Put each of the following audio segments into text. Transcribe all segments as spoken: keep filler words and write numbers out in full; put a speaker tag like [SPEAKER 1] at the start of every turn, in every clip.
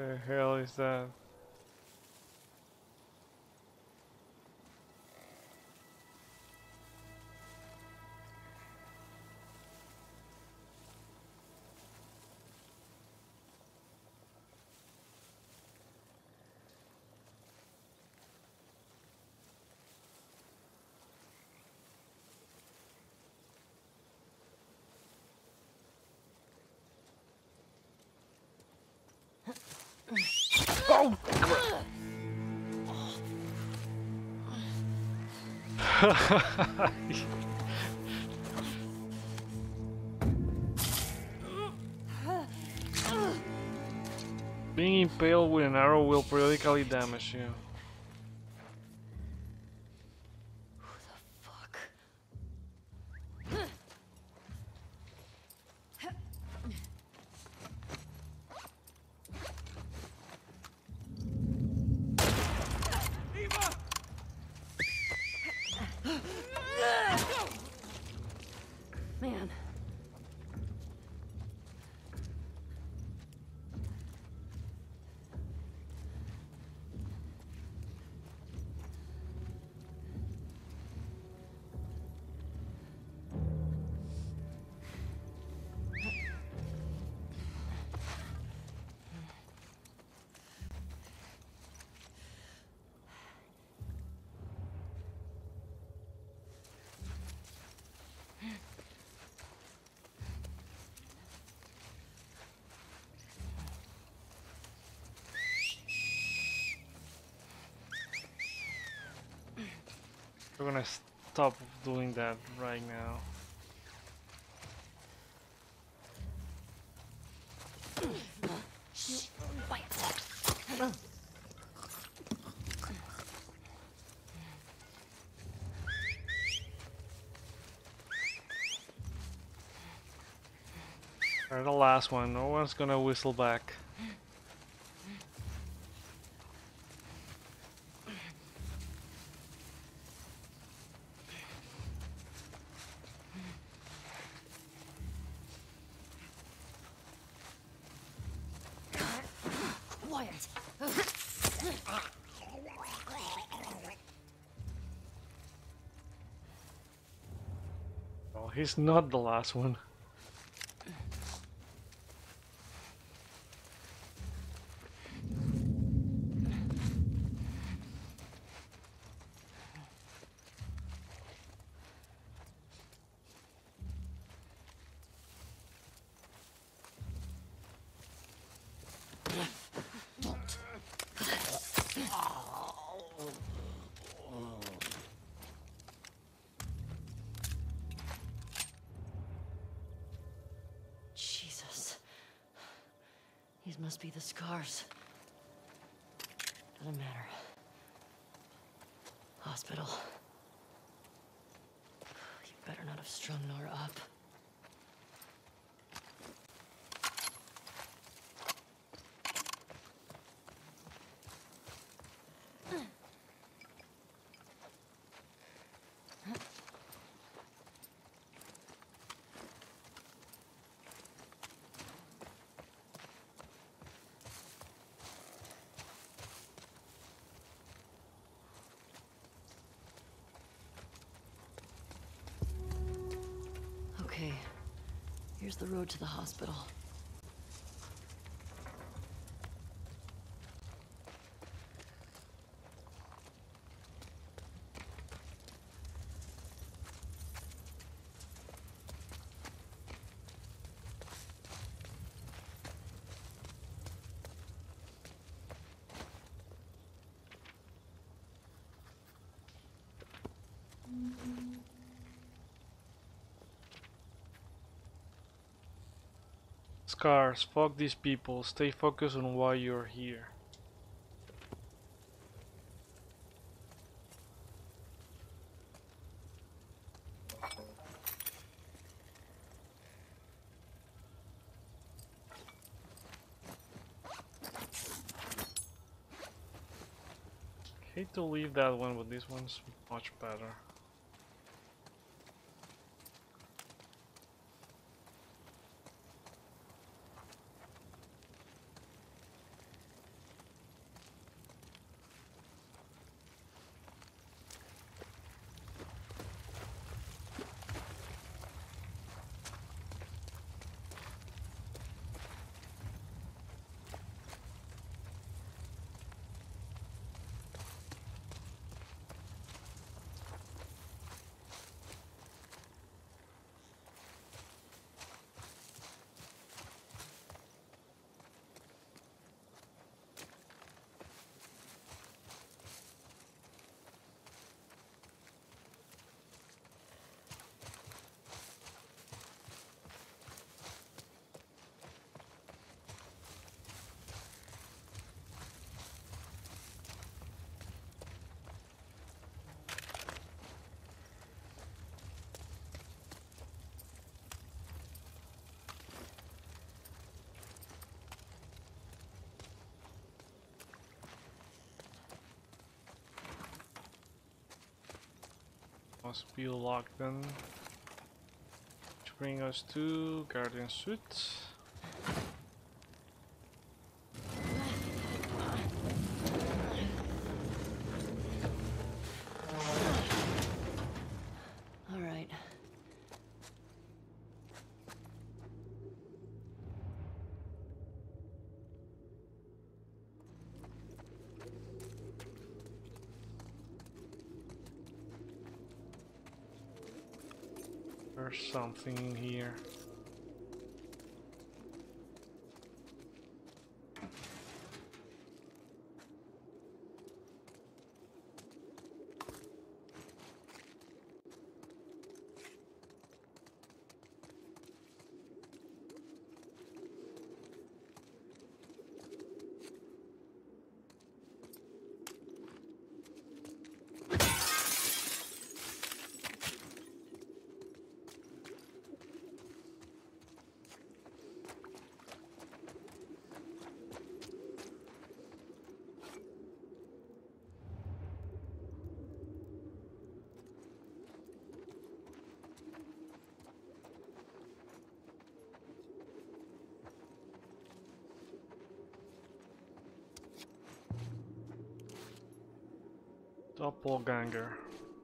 [SPEAKER 1] The hell is that? Oh! Being impaled with an arrow will periodically damage you.
[SPEAKER 2] Man.
[SPEAKER 1] We're gonna stop doing that right now. Alright, the last one. No one's gonna whistle back.
[SPEAKER 2] Quiet.
[SPEAKER 1] Oh, he's not the last one.
[SPEAKER 2] Jesus. These must be the scars. Doesn't matter. Hospital. You better not have strung Nora up. Okay, here's the road to the hospital.
[SPEAKER 1] Scars, fuck these people. Stay focused on why you're here. Hate to leave that one, but this one's much better. Must be locked then. Which brings us to Guardian Suit.
[SPEAKER 2] All right.
[SPEAKER 1] There's something in here. Doppelganger.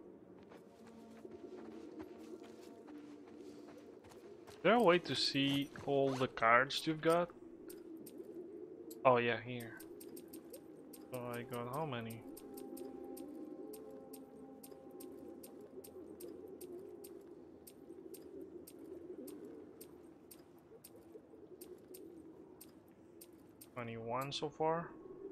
[SPEAKER 1] Is there a way to see all the cards you've got? Oh yeah, here. So I got how many? twenty-one so far.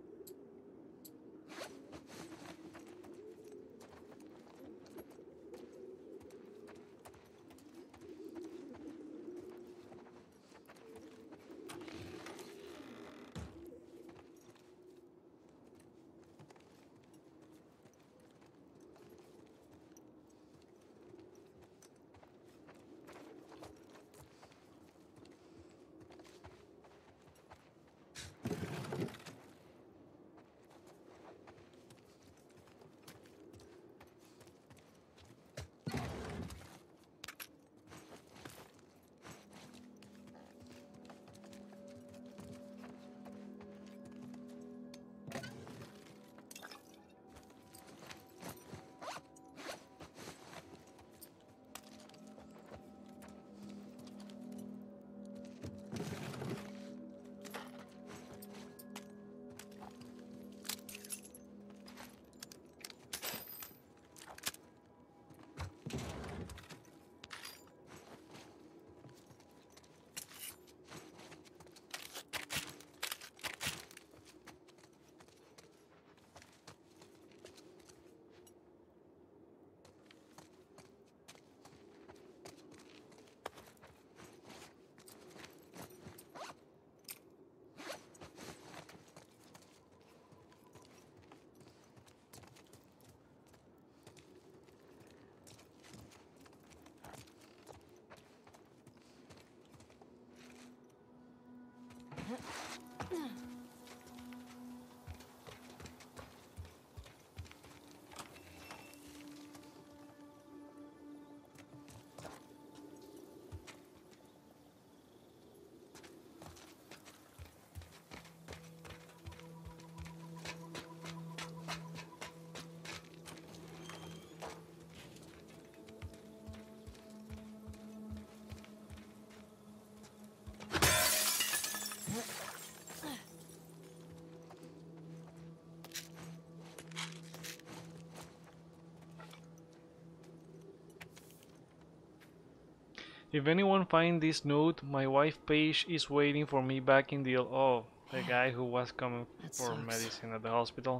[SPEAKER 1] If anyone finds this note, my wife Paige is waiting for me back in the oh, the guy who was coming
[SPEAKER 2] That
[SPEAKER 1] for
[SPEAKER 2] sucks.
[SPEAKER 1] medicine at the hospital.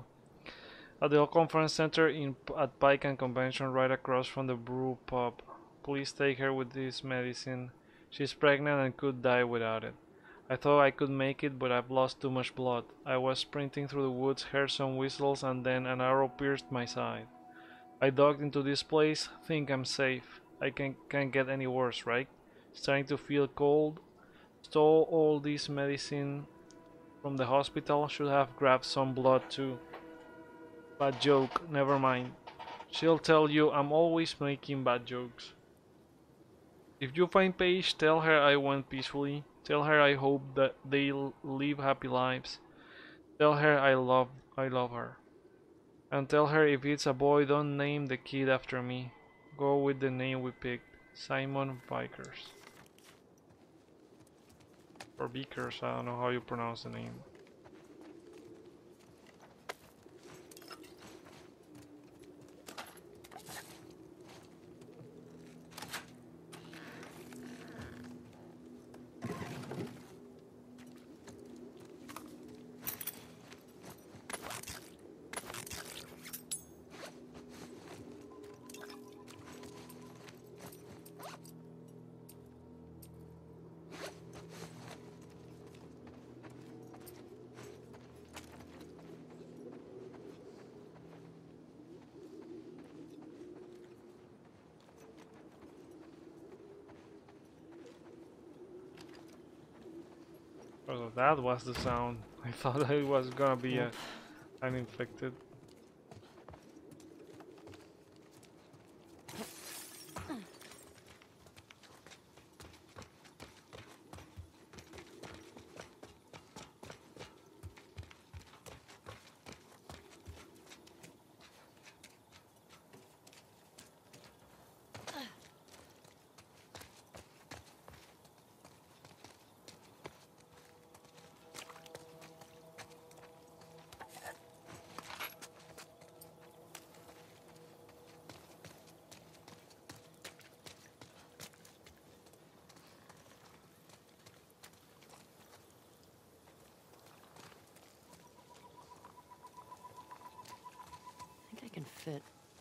[SPEAKER 1] At the conference center in at Pike and Convention right across from the brew pub. Please take her with this medicine. She's pregnant and could die without it. I thought I could make it, but I've lost too much blood. I was sprinting through the woods, heard some whistles, and then an arrow pierced my side. I ducked into this place, think I'm safe. I can, can't get any worse, right? Starting to feel cold. Stole all this medicine from the hospital, should have grabbed some blood too. Bad joke, never mind. She'll tell you I'm always making bad jokes. If you find Paige, tell her I went peacefully. Tell her I hope that they'll live happy lives. Tell her I love I love her. And tell her if it's a boy, don't name the kid after me. Go with the name we picked. Simon Vickers. Or Vickers, I don't know how you pronounce the name. Oh, that was the sound. I thought it was gonna be a, an infected.
[SPEAKER 2] I think I can fit.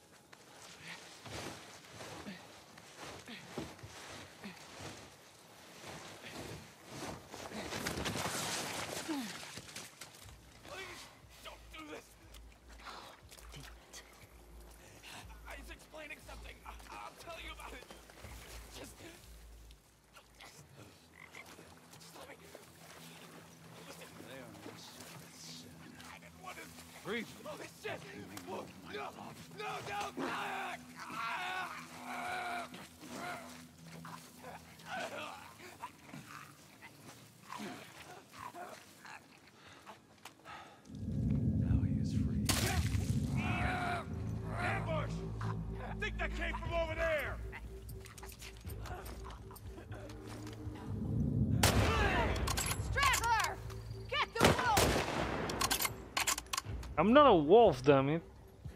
[SPEAKER 3] Breathe.
[SPEAKER 4] Holy shit! Whoa, no, no, no!
[SPEAKER 3] Now he is free.
[SPEAKER 4] Ambush! I think that came from over there!
[SPEAKER 5] Straggler! Get the wolf!
[SPEAKER 1] I'm not a wolf, damn it.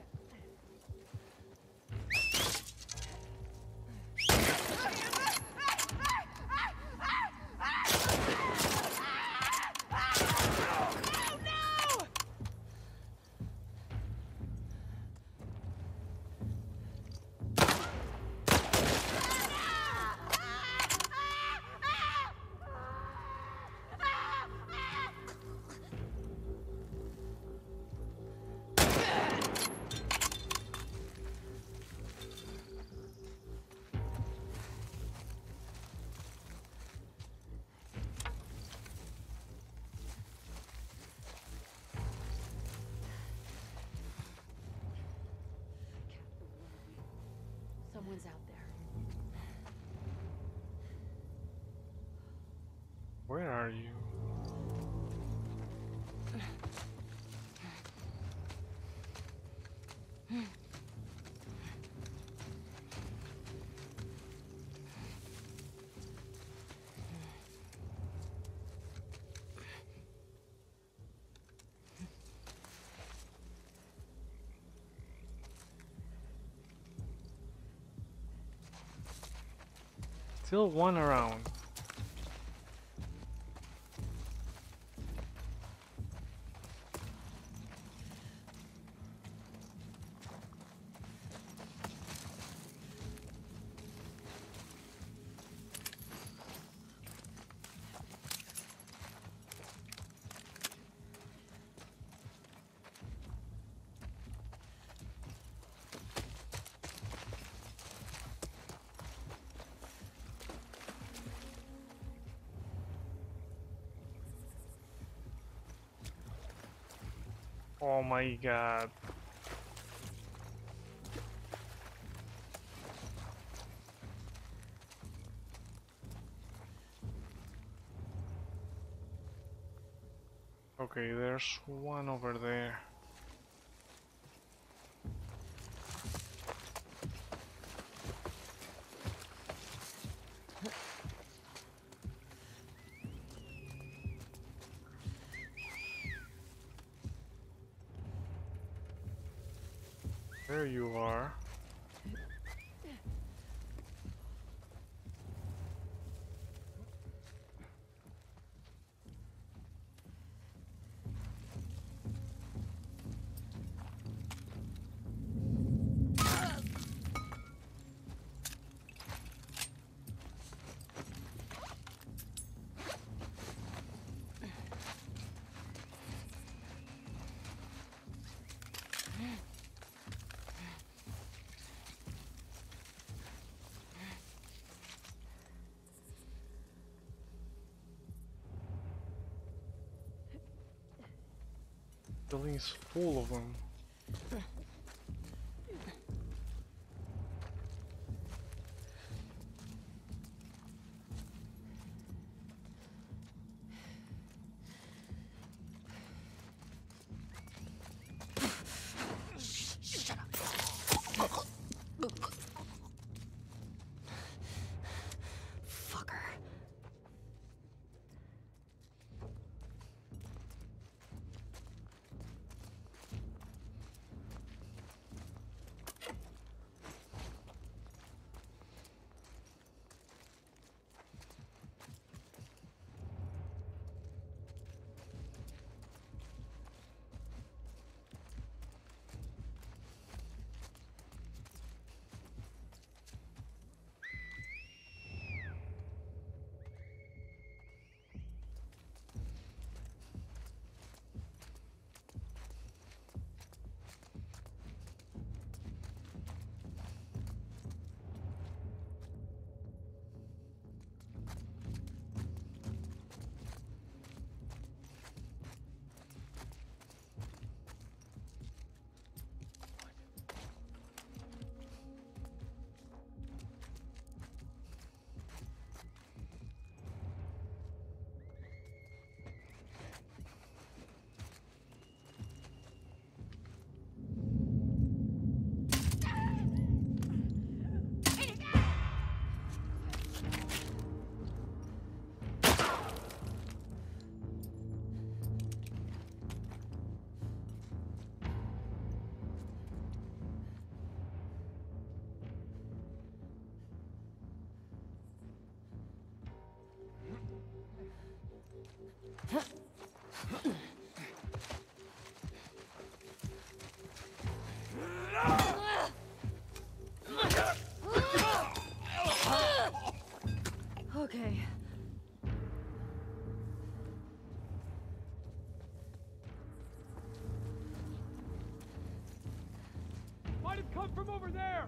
[SPEAKER 2] Someone's out there.
[SPEAKER 1] Where are you? Still one around. Oh my god. Okay, there's one over there. There you are. The building is full of them.
[SPEAKER 2] Fucker. Okay.
[SPEAKER 3] Might have come from over there!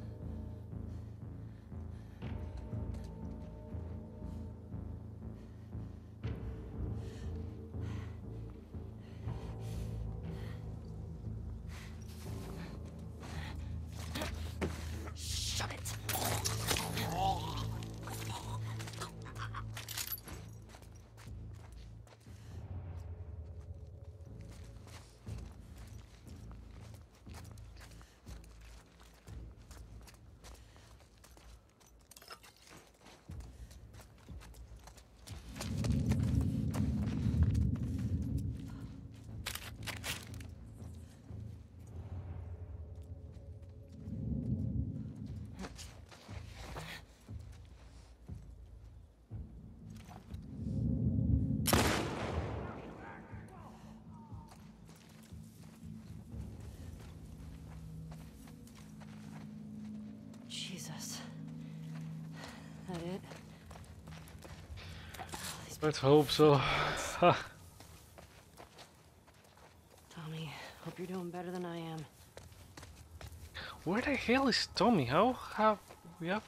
[SPEAKER 2] Shut it. Jesus. That it?
[SPEAKER 1] Let's hope so.
[SPEAKER 2] Tommy, hope you're doing better than I am.
[SPEAKER 1] Where the hell is Tommy? How have we have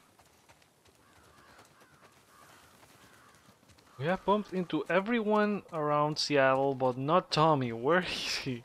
[SPEAKER 1] we have bumped into everyone around Seattle, but not Tommy. Where is he?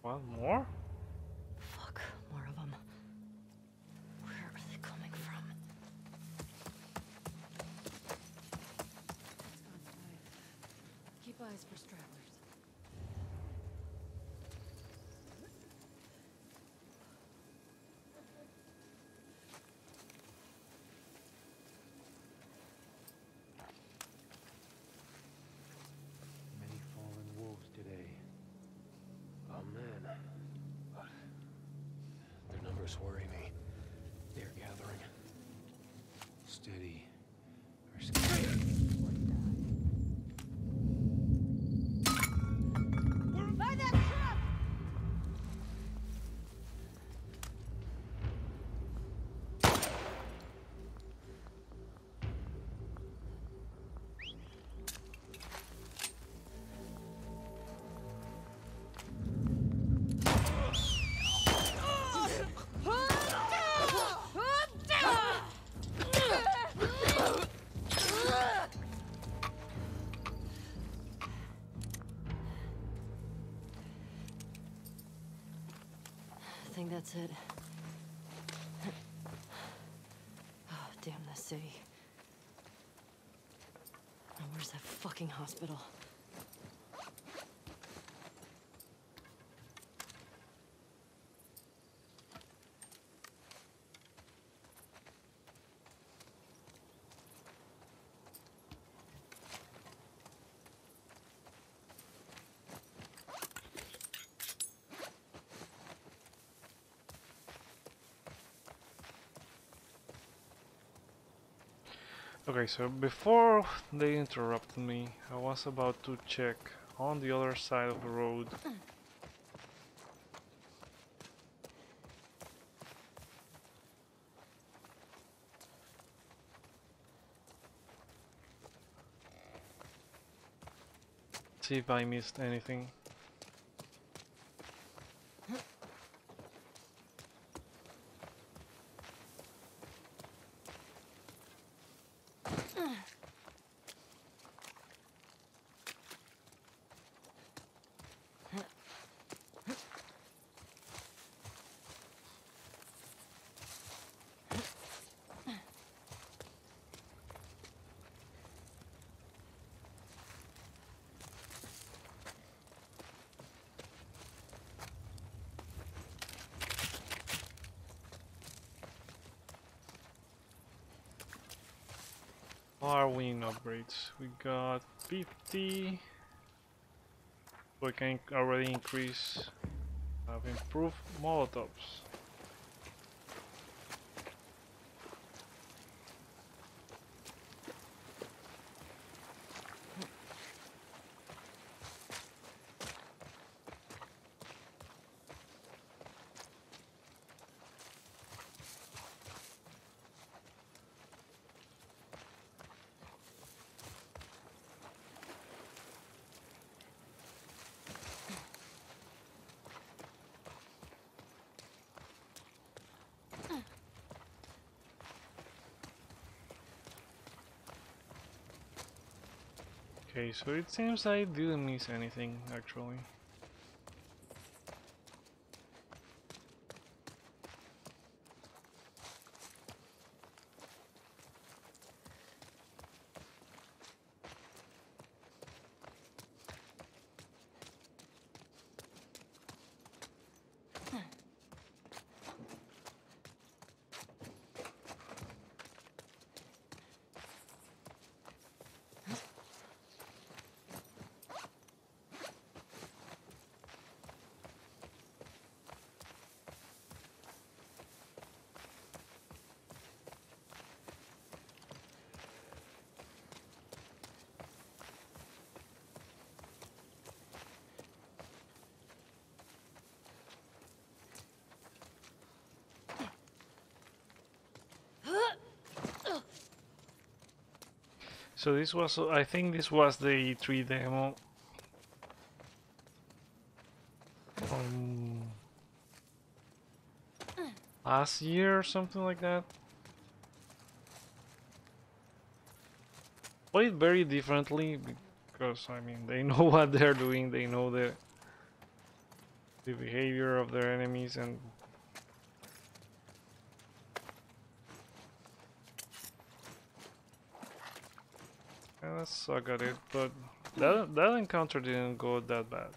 [SPEAKER 1] What, more?
[SPEAKER 2] Fuck, more of them. Where are they coming from?
[SPEAKER 5] Keep eyes for stragglers.
[SPEAKER 3] Many fallen wolves today. Oh man. But their numbers worry me. They're gathering. Steady. Or scared.
[SPEAKER 5] By that truck!
[SPEAKER 2] I think that's it. Oh, damn this city. Now where's that fucking hospital?
[SPEAKER 1] Okay, so before they interrupted me, I was about to check on the other side of the road. See if I missed anything. Are we in upgrades? We got fifty. We can already increase. Have improved Molotovs. Okay, so it seems I didn't miss anything actually. So this was, I think this was the E three demo. Um, last year or something like that. Played very differently because I mean they know what they're doing. They know the the behavior of their enemies and yeah, that suck at it, but that that encounter didn't go that bad.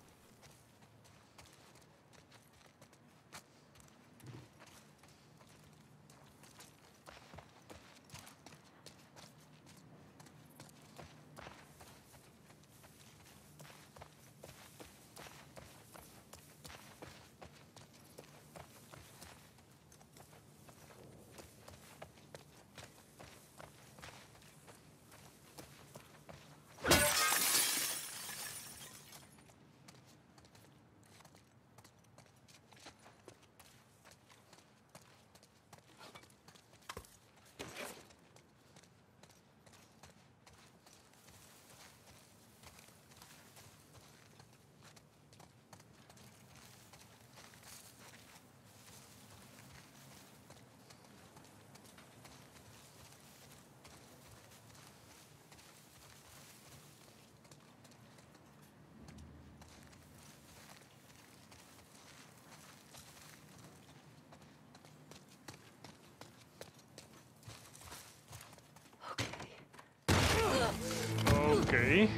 [SPEAKER 1] Okay.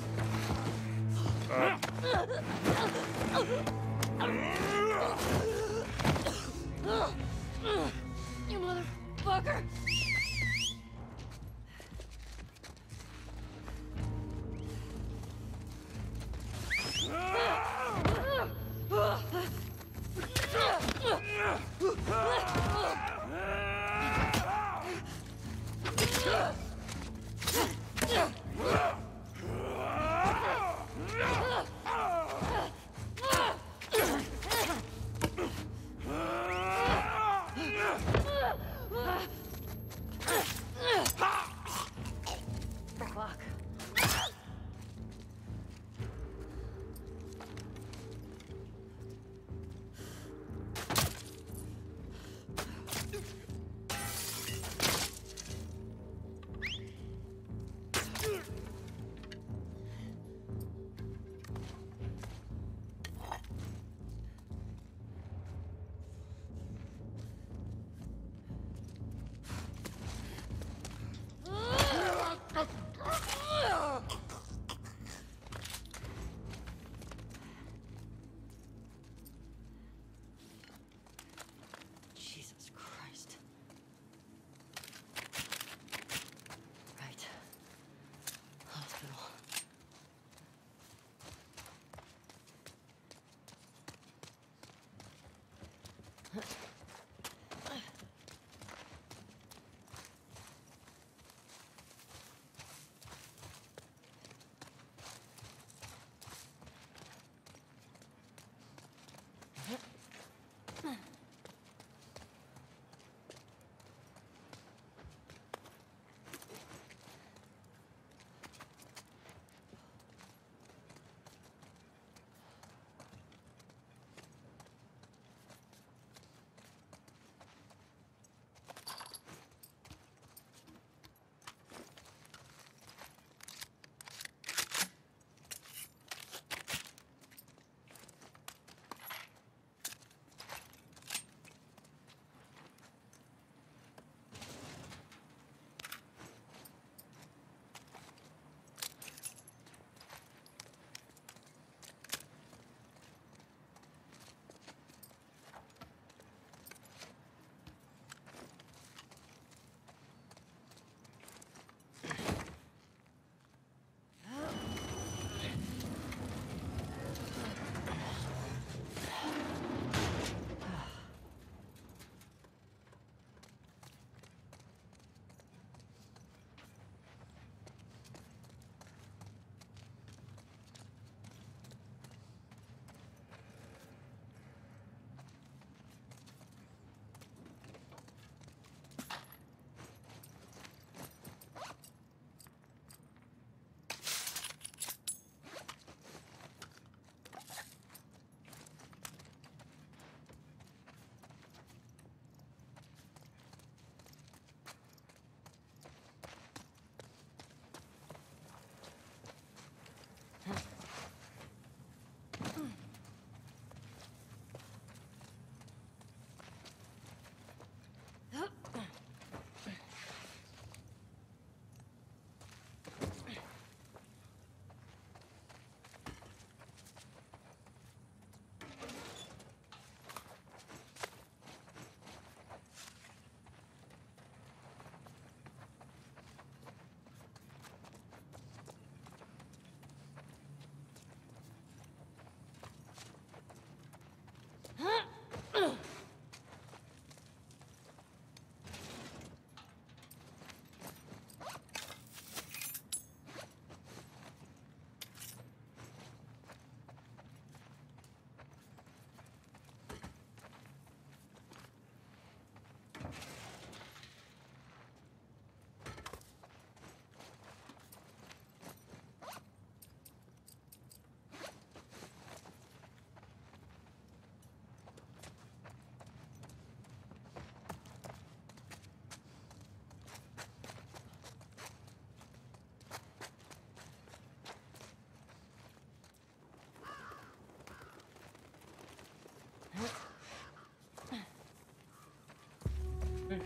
[SPEAKER 1] Uh,
[SPEAKER 2] You motherfucker! Fuck.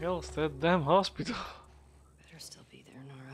[SPEAKER 1] hell's that damn hospital?
[SPEAKER 2] Better still be there, Nora.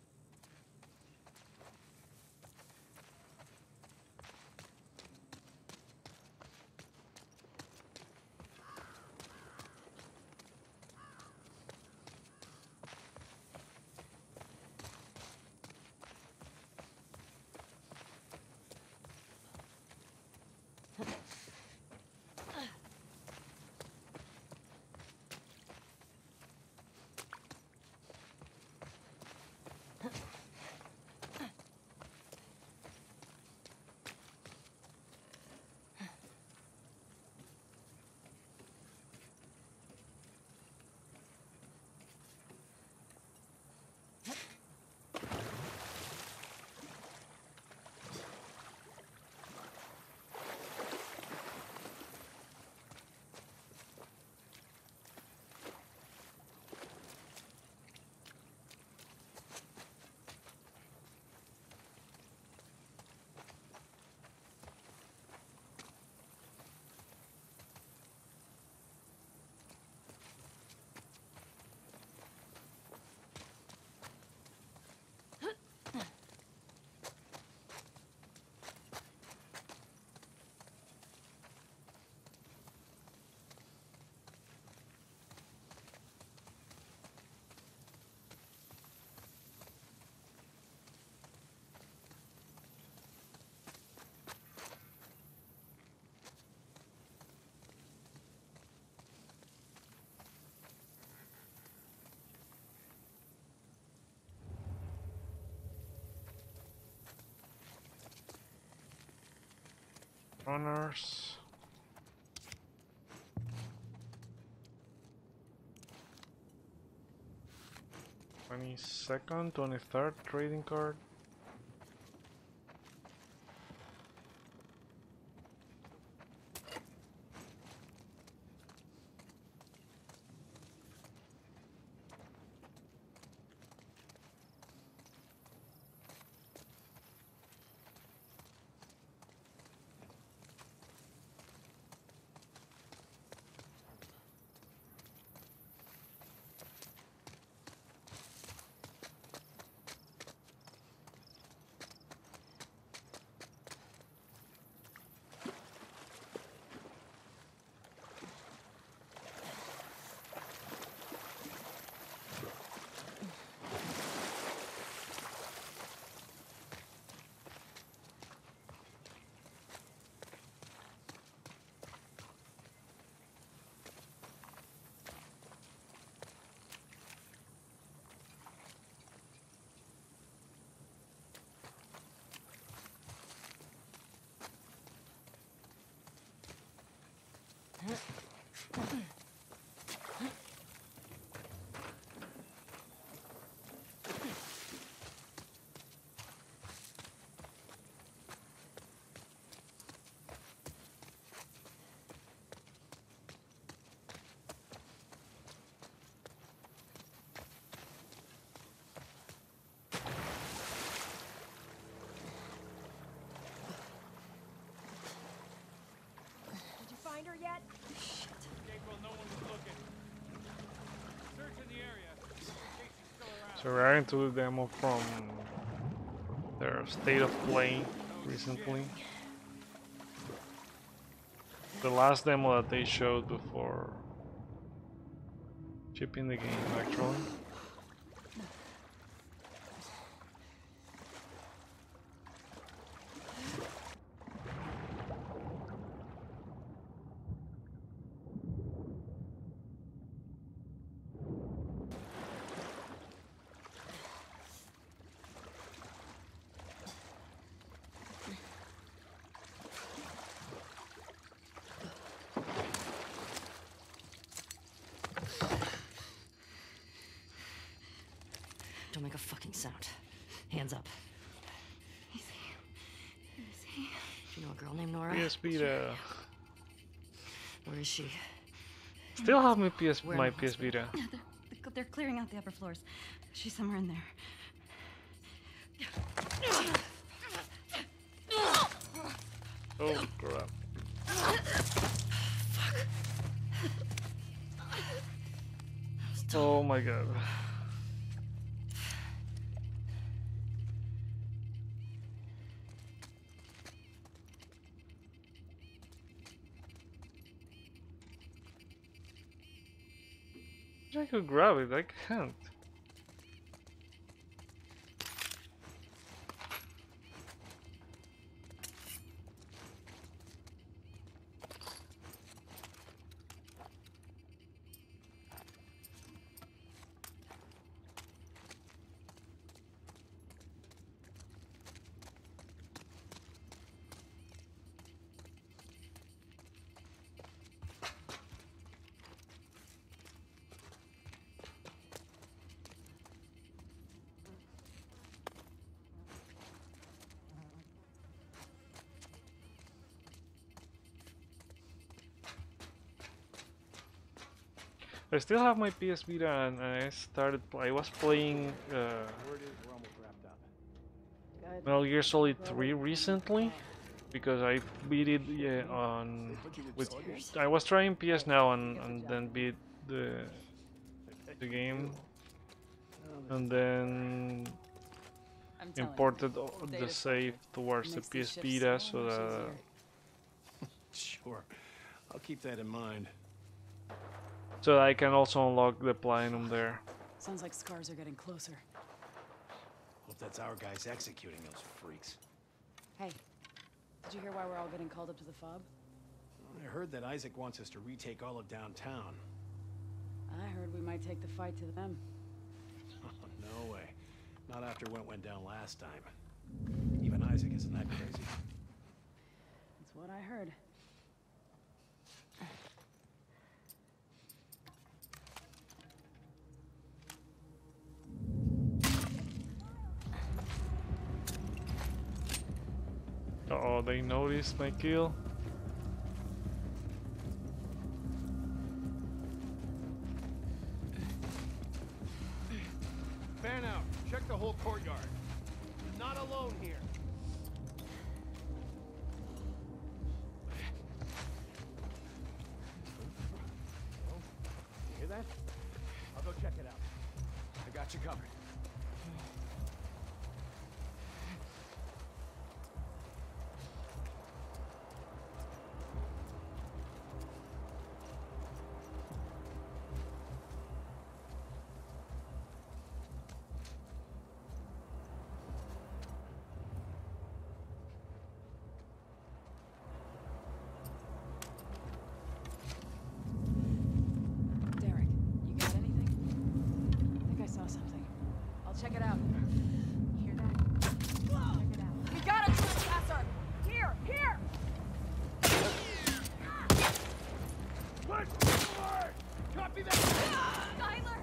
[SPEAKER 1] Runners. Twenty-second, twenty-third trading card.
[SPEAKER 5] Did you find her yet?
[SPEAKER 4] April, no one was looking. Search in the area. In case she's still around.
[SPEAKER 1] So we're into the demo from their state of play recently. The last demo that they showed before shipping the game, actually.
[SPEAKER 2] Don't make a fucking sound. Hands up.
[SPEAKER 5] Easy. Easy.
[SPEAKER 2] Do you know a girl named Nora?
[SPEAKER 1] P S Vita.
[SPEAKER 2] Where is she?
[SPEAKER 1] Still have my P S
[SPEAKER 2] Where in
[SPEAKER 1] my
[SPEAKER 2] the
[SPEAKER 1] P S Vita.
[SPEAKER 5] Yeah, they're, they're clearing out the upper floors. She's somewhere in there.
[SPEAKER 1] Oh crap. Oh my god. I could grab it, I can't. I still have my P S Vita and I started. I was playing uh, Metal Gear Solid three recently because I beat it yeah, on with. I was trying P S Now and, and then beat the the game and then
[SPEAKER 2] I'm telling
[SPEAKER 1] imported
[SPEAKER 2] you,
[SPEAKER 1] o- the
[SPEAKER 2] data
[SPEAKER 1] save
[SPEAKER 2] structure
[SPEAKER 1] towards the
[SPEAKER 2] makes
[SPEAKER 1] P
[SPEAKER 2] these
[SPEAKER 1] S
[SPEAKER 2] ships
[SPEAKER 1] Vita
[SPEAKER 2] so
[SPEAKER 1] so
[SPEAKER 2] much
[SPEAKER 1] that.
[SPEAKER 2] easier.
[SPEAKER 3] Sure. I'll keep that in mind.
[SPEAKER 1] So that I can also unlock the Platinum there.
[SPEAKER 2] Sounds like scars are getting closer.
[SPEAKER 3] Hope that's our guys executing those freaks.
[SPEAKER 2] Hey, did you hear why we're all getting called up to the fob?
[SPEAKER 3] I heard that Isaac wants us to retake all of downtown.
[SPEAKER 2] I heard we might take the fight to them.
[SPEAKER 3] No way. Not after what went down last time. Even Isaac isn't that crazy.
[SPEAKER 2] That's what I heard.
[SPEAKER 1] Uh oh, they noticed my kill.
[SPEAKER 4] Fan out. Check the whole courtyard. You're not alone here. You hear that? I'll go check it out.
[SPEAKER 3] I got you covered.
[SPEAKER 2] Derek, you got anything? I think I saw something. I'll check it out. You hear that? Check it out. You got it, trespasser! Here, here!
[SPEAKER 4] Push forward! Copy that!
[SPEAKER 2] Skylar!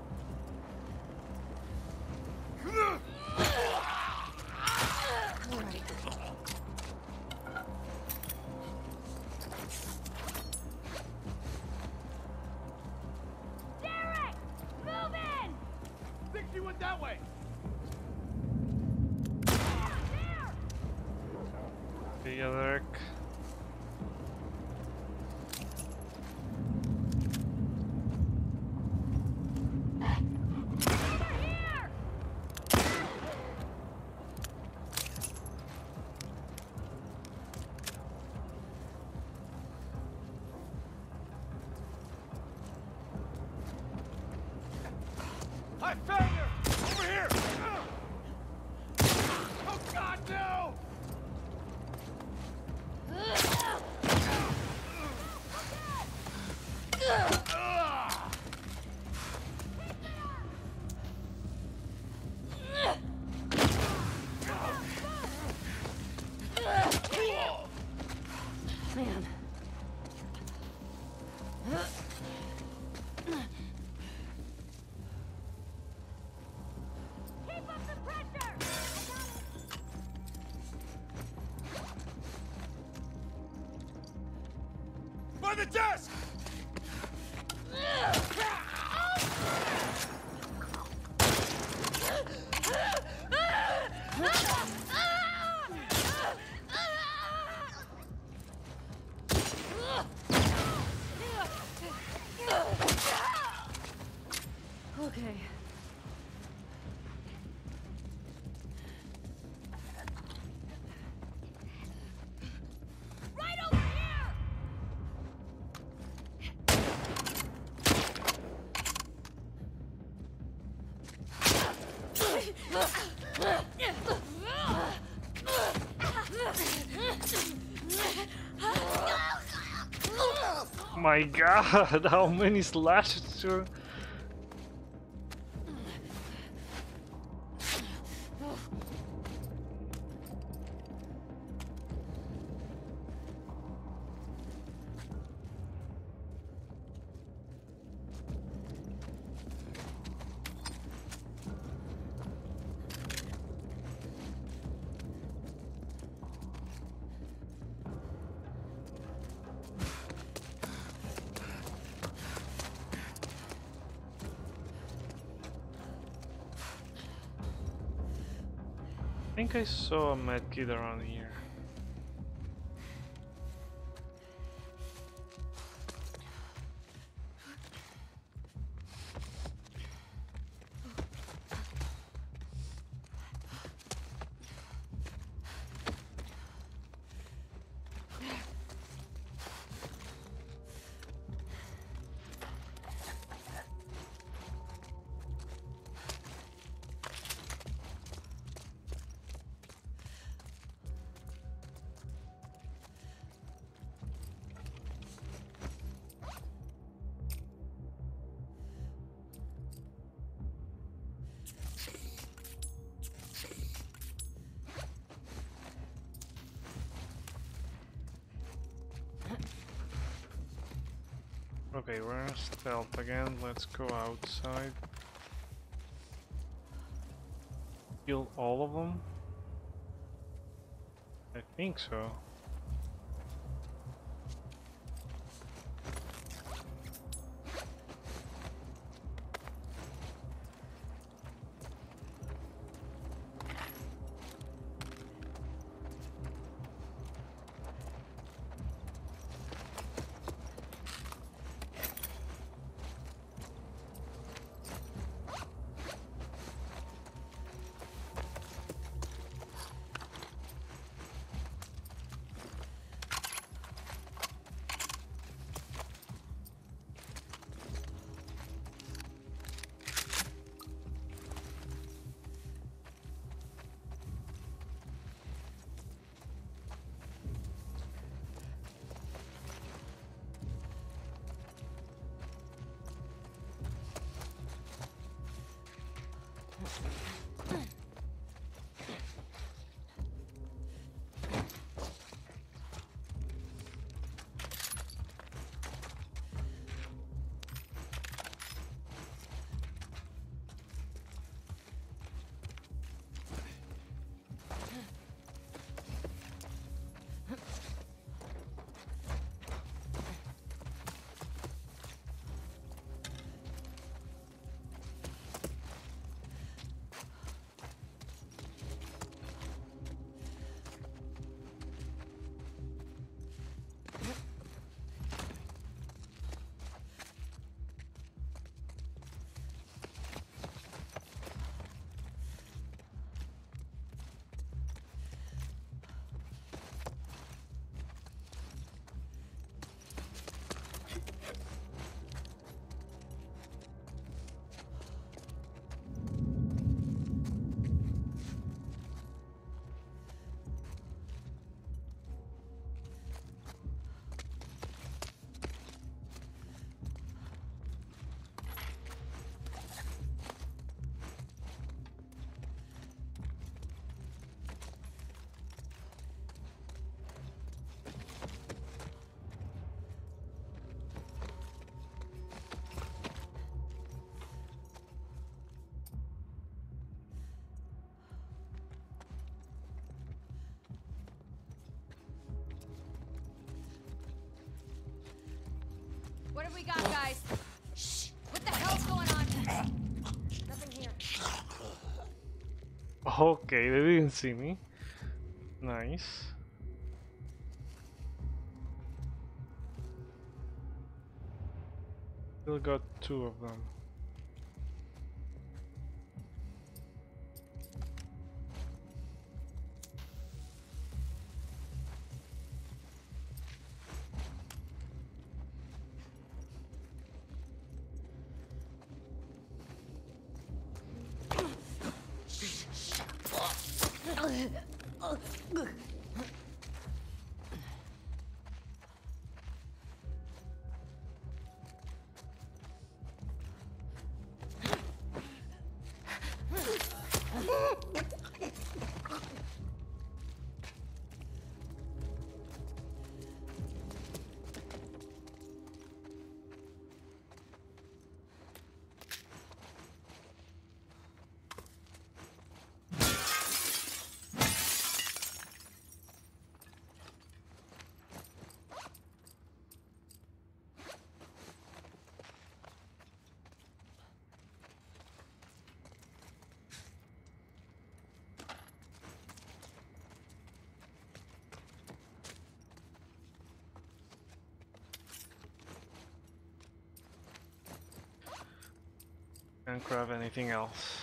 [SPEAKER 2] All right.
[SPEAKER 6] Derek! Move in!
[SPEAKER 4] Think she went that way!
[SPEAKER 6] There!
[SPEAKER 1] Okay, yeah, Derek.
[SPEAKER 6] Over here!
[SPEAKER 4] I found her! Over here! Oh God, no!
[SPEAKER 2] Man.
[SPEAKER 6] Keep up the pressure!
[SPEAKER 4] By the desk!
[SPEAKER 1] My god, how many slashes to... I think I saw a medkit around here. Okay, we're in stealth again. Let's go outside. Kill all of them? I think so.
[SPEAKER 2] What have we got, guys? Shh! What the hell's going on? Nothing here.
[SPEAKER 1] Okay, they didn't see me. Nice. Still got two of them. Can't grab anything else.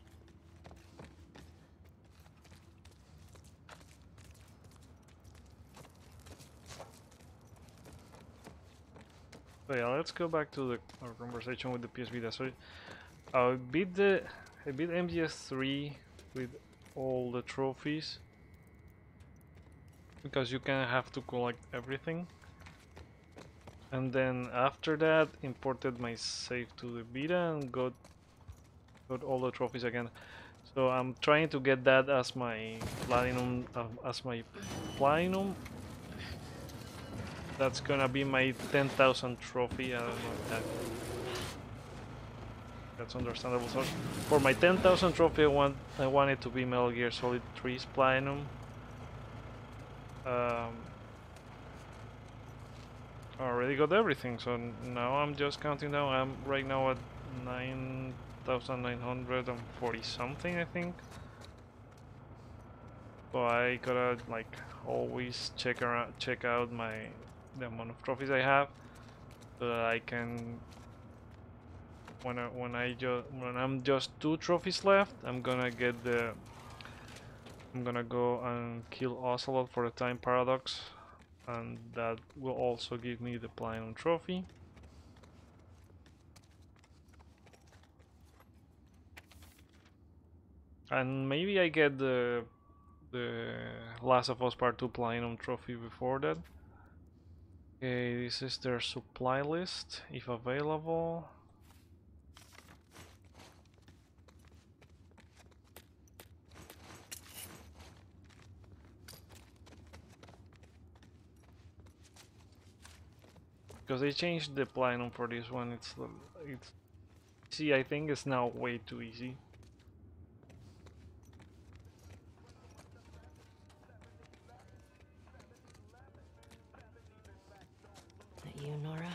[SPEAKER 1] So yeah, let's go back to the our conversation with the P S Vita. So I beat the I beat M G S three with all the trophies because you kind of have to collect everything. And then after that, imported my save to the Vita and got got all the trophies again. So I'm trying to get that as my platinum, uh, as my platinum. That's gonna be my ten thousand trophy. I don't know if that, that's understandable. So for my ten thousand trophy, I want I want it to be Metal Gear Solid three's platinum. Um, I already got everything, so now I'm just counting down. I'm right now at nine thousand nine hundred forty something, I think. So I gotta like always check around, check out my the amount of trophies I have, so that I can when I when I just when I'm just two trophies left, I'm gonna get the I'm gonna go and kill Ocelot for the time paradox, and that will also give me the platinum trophy. And maybe I get the the Last of Us Part two platinum trophy before that. Okay, this is their supply list, if available. Because they changed the platinum for this one, it's it's see, I think it's now way too easy.
[SPEAKER 7] That you, Nora?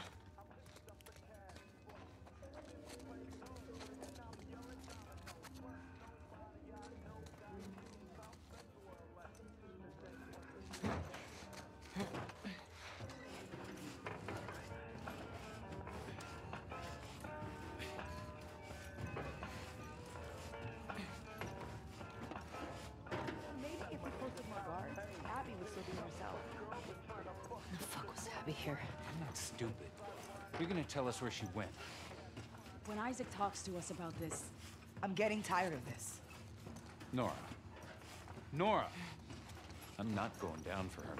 [SPEAKER 7] The fuck was Abby here?
[SPEAKER 8] I'm not stupid. You're gonna tell us where she went.
[SPEAKER 2] When Isaac talks to us about this,
[SPEAKER 9] I'm getting tired of this.
[SPEAKER 8] Nora. Nora! I'm not going down for her.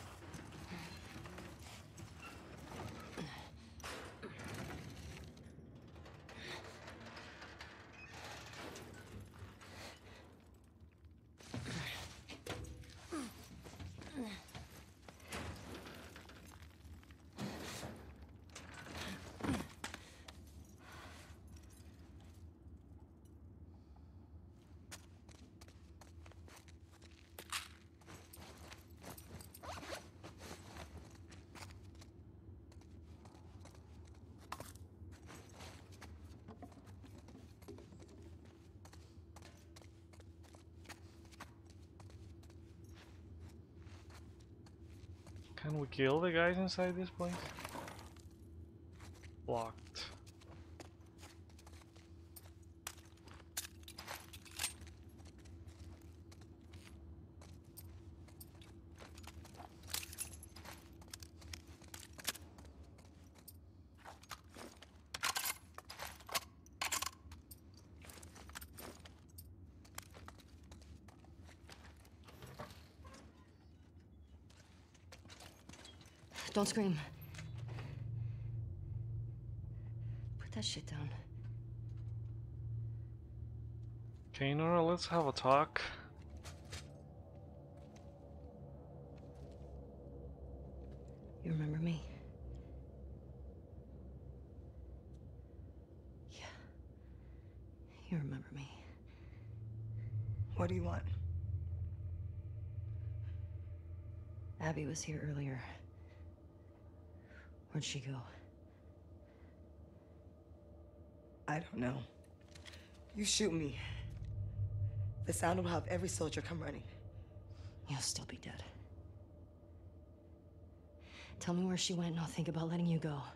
[SPEAKER 1] Can we kill the guys inside this place? Blocked.
[SPEAKER 7] Don't scream. Put that shit down.
[SPEAKER 1] Okay, Nora, let's have a talk.
[SPEAKER 7] You remember me? Yeah. You remember me.
[SPEAKER 9] What do you want?
[SPEAKER 7] Abby was here earlier. Where'd she go?
[SPEAKER 9] I don't know. You shoot me. The sound will have every soldier come running.
[SPEAKER 7] You'll still be dead. Tell me where she went and I'll think about letting you go.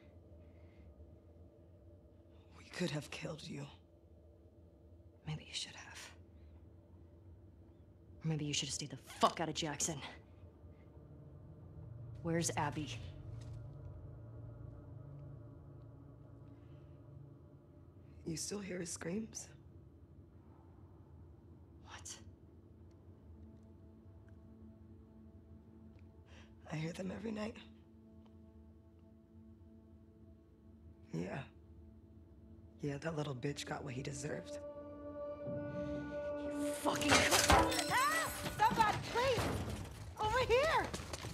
[SPEAKER 9] We could have killed you.
[SPEAKER 7] Maybe you should have. Or maybe you should have stayed the fuck out of Jackson. Where's Abby?
[SPEAKER 9] You still hear his screams?
[SPEAKER 7] What?
[SPEAKER 9] I hear them every night. Yeah. Yeah, that little bitch got what he deserved.
[SPEAKER 7] You fucking...
[SPEAKER 9] Ah! Somebody, please! Over here!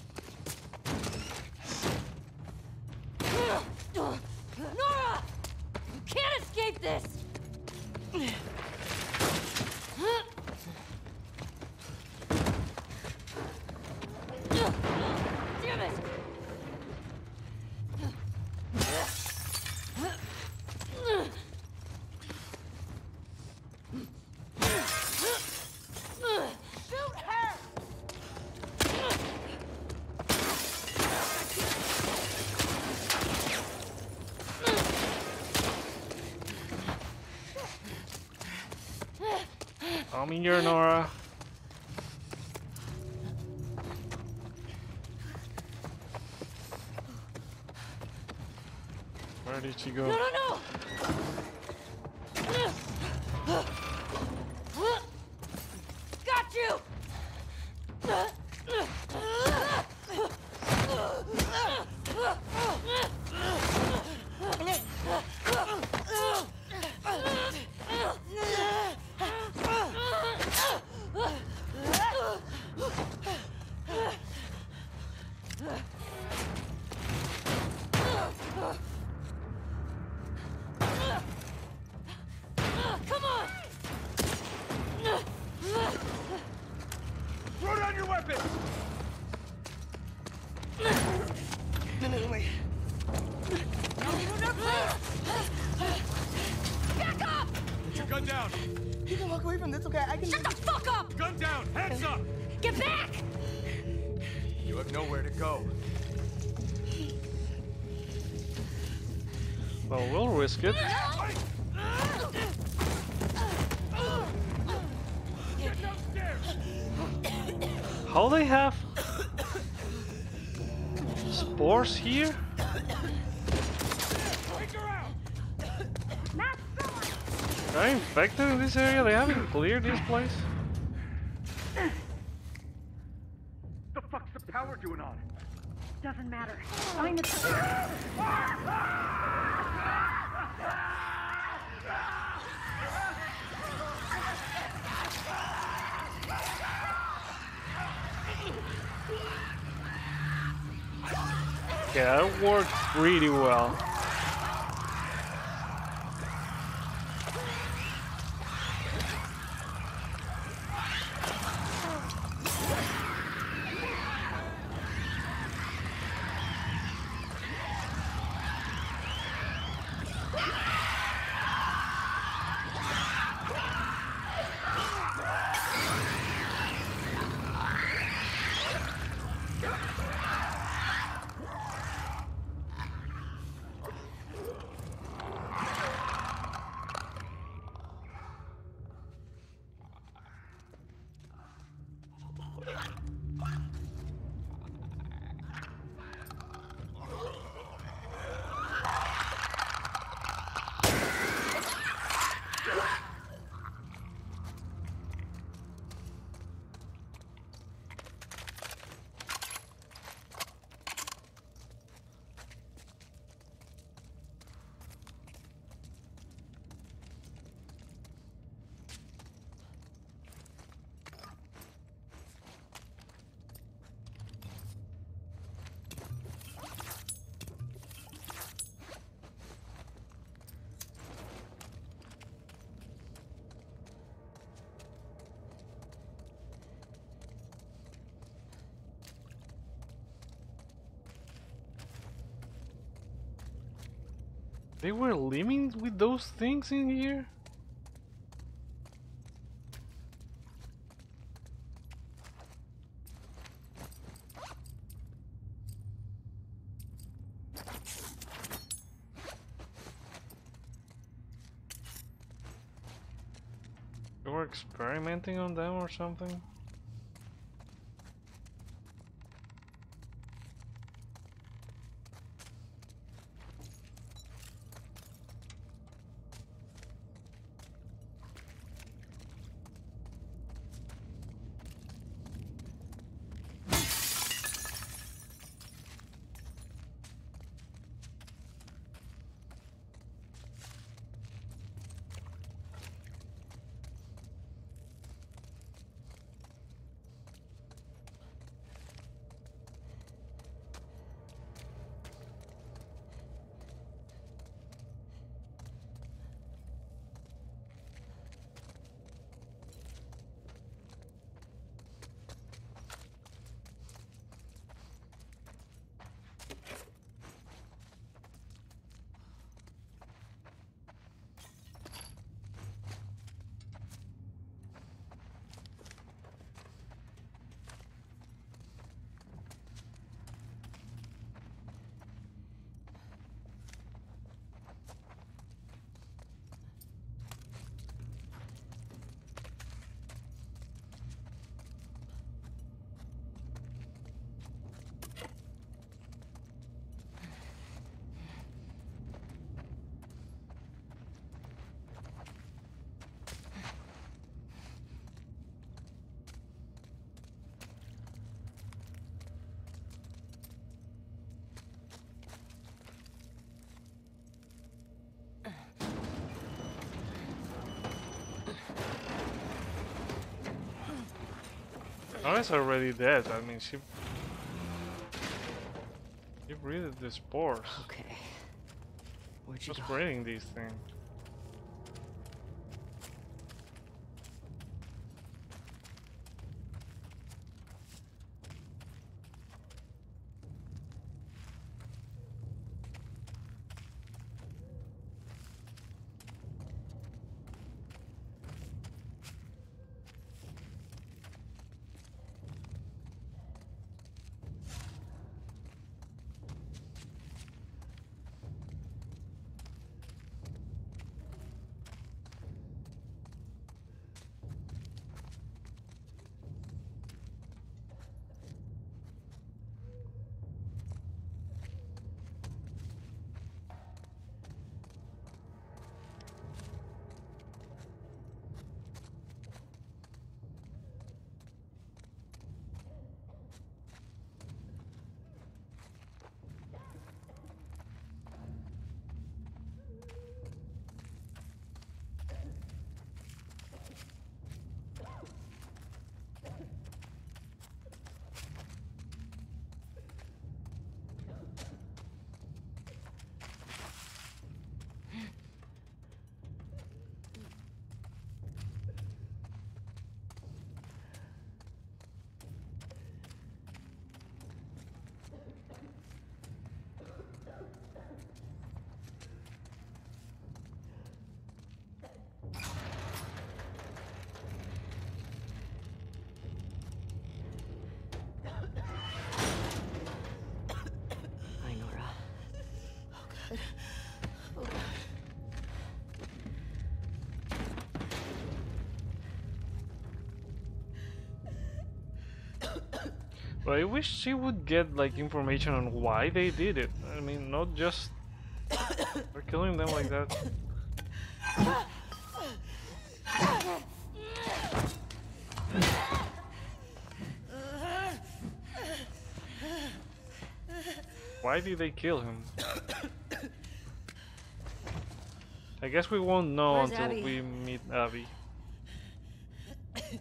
[SPEAKER 6] Nora! You can't escape this! Damn it!
[SPEAKER 9] Shoot her!
[SPEAKER 1] I'm here, Nora. Where did she go?
[SPEAKER 6] No, no, no! Got you! Come on!
[SPEAKER 4] Throw down your weapons!
[SPEAKER 9] No, no, no, wait.
[SPEAKER 6] Back up!
[SPEAKER 4] Put your gun down!
[SPEAKER 9] You can walk away from this, okay? I can...
[SPEAKER 6] Shut the fuck up!
[SPEAKER 4] Gun down! Hands up!
[SPEAKER 6] Get back!
[SPEAKER 4] You have nowhere to go.
[SPEAKER 1] Well, we'll risk it.
[SPEAKER 4] Get downstairs!
[SPEAKER 1] How they have spores here?
[SPEAKER 4] Take her out!
[SPEAKER 1] They're infected in this area? They haven't cleared this place?
[SPEAKER 4] The fuck's the power doing on?
[SPEAKER 6] Doesn't matter. Find the...
[SPEAKER 1] Yeah, that worked pretty well. They were living with those things in here? They were experimenting on them or something? Nora's already dead. I mean, she... She breathed the spores.
[SPEAKER 7] Okay. Where'd you
[SPEAKER 1] Just
[SPEAKER 7] go?
[SPEAKER 1] breeding these things.
[SPEAKER 7] Hi, Nora.
[SPEAKER 1] But I wish she would get like information on why they did it. I mean, not just for killing them like that. Why did they kill him? I guess we won't know
[SPEAKER 9] Where's
[SPEAKER 1] until
[SPEAKER 9] Abby?
[SPEAKER 1] we meet Abby.
[SPEAKER 9] You're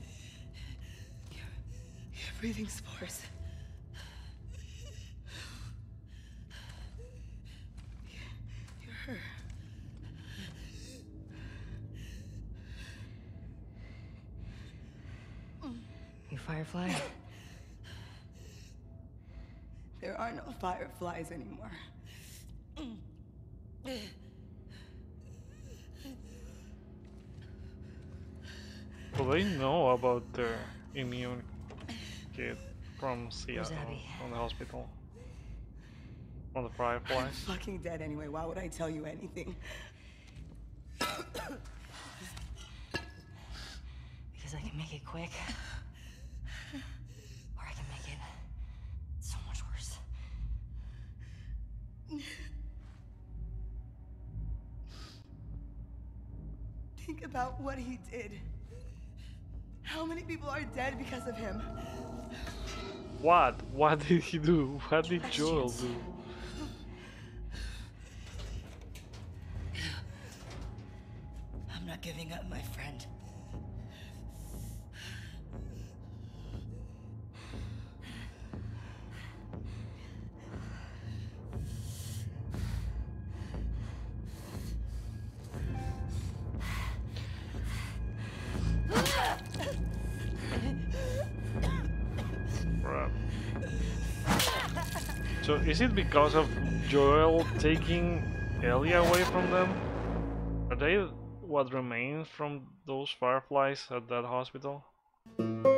[SPEAKER 9] breathing spores. You're her.
[SPEAKER 7] You Firefly?
[SPEAKER 9] There are no fireflies anymore.
[SPEAKER 1] they know about the immune kid from Seattle,
[SPEAKER 7] Abby?
[SPEAKER 1] from the hospital, from the Fireflies?
[SPEAKER 9] I'm fucking dead anyway. Why would I tell you anything?
[SPEAKER 7] Because I can make it quick. Or I can make it so much worse.
[SPEAKER 9] Think about what he did. How many people are dead because of him?
[SPEAKER 1] What? What did he do? What did Joel do?
[SPEAKER 9] I'm not giving up, my friend.
[SPEAKER 1] Right. So is it because of Joel taking Ellie away from them? Are they what remains from those Fireflies at that hospital?